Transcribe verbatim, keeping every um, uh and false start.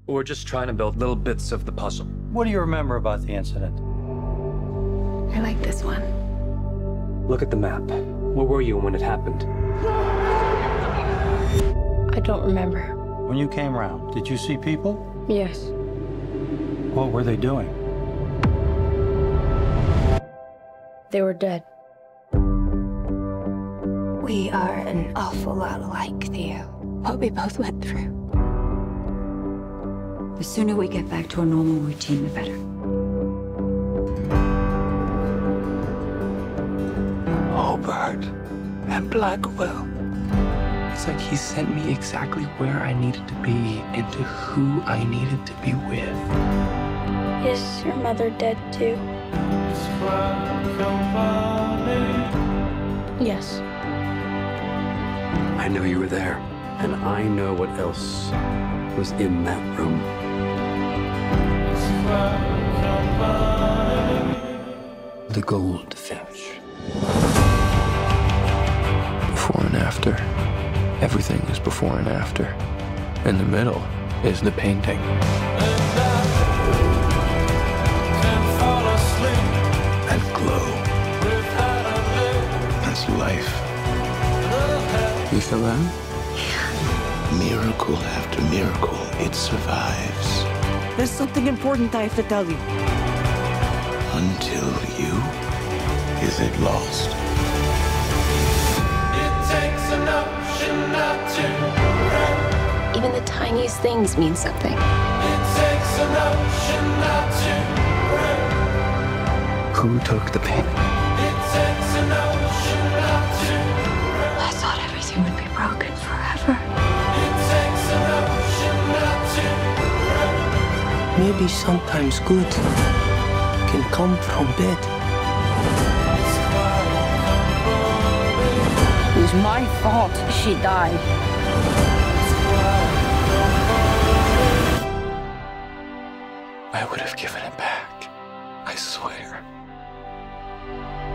We're just trying to build little bits of the puzzle. What do you remember about the incident? I like this one. Look at the map. Where were you when it happened? I don't remember. When you came round, did you see people? Yes. What were they doing? They were dead. We are an awful lot alike, Theo. What we both went through. The sooner we get back to a normal routine, the better. Hobart and Blackwell. It's like he sent me exactly where I needed to be and to who I needed to be with. Is your mother dead too? Yes. I know you were there, and I know what else was in that room. The goldfinch. Before and after. Everything is before and after. In the middle is the painting. That glow. That's life. You feel that? Miracle after miracle, it survives. There's something important I have to tell you. Until you, is it lost? Even the tiniest things mean something. Who took the painting? I thought everything would be broken forever. Maybe sometimes good can come from bed. It was my fault she died. I would have given it back. I swear.